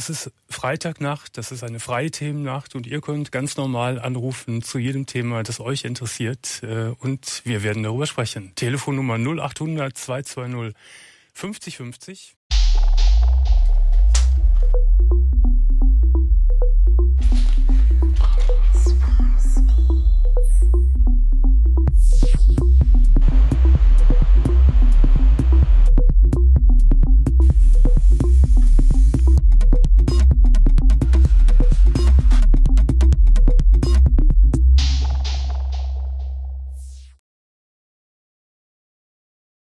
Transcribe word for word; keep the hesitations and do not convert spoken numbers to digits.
Das ist Freitagnacht, das ist eine freie Themennacht und ihr könnt ganz normal anrufen zu jedem Thema, das euch interessiert und wir werden darüber sprechen. Telefonnummer null acht hundert zweihundertzweißig fünfzig fünfzig.